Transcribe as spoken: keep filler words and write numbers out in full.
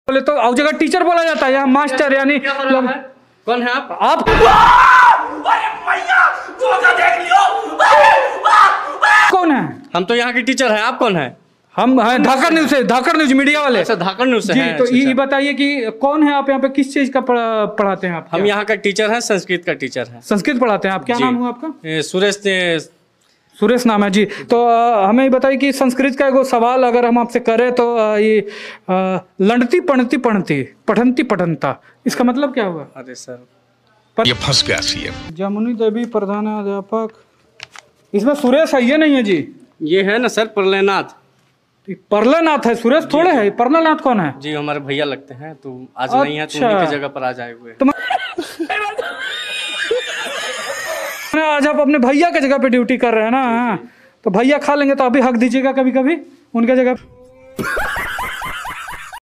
बोले तो और जगह टीचर बोला जाता है, यहाँ मास्टर यानी कौन है आप? आप कौन है? हम तो यहाँ के टीचर हैं। आप कौन है? हम हैं धाकड़ न्यूज से, धाकड़ न्यूज मीडिया वाले। अच्छा, धाकड़ न्यूज से जी। हैं। तो अच्छा, ये अच्छा। बताइए कि कौन है आप, यहाँ पे किस चीज का पढ़ाते हैं आप? हम यहाँ का टीचर हैं, संस्कृत का टीचर है। संस्कृत पढ़ाते हैं आप? क्या नाम हुआ आपका? सुरेश। सुरेश नाम है जी। तो आ, हमें ये बताइए कि संस्कृत का एगो सवाल अगर हम आपसे करें तो आ, ये आ, लंडती पढ़ती पढ़ती पठनती पठनता, इसका मतलब क्या हुआ? अरे सर पर... ये फंस गया सीएम। जमुनी देवी प्रधानाध्यापक, इसमें सुरेश है ये नहीं है जी? ये है ना सर, प्रलयनाथ। परलनाथ है, सुरेश थोड़े है। परलनाथ कौन है? जी हमारे भैया लगते हैं, तो आज अच्छा। नहीं है तो उन्हीं की जगह पर आ जाए हुए। तो आज आप अपने भैया की जगह पे ड्यूटी कर रहे हैं ना? तो भैया खा लेंगे तो अभी हक दीजिएगा कभी कभी उनके जगह।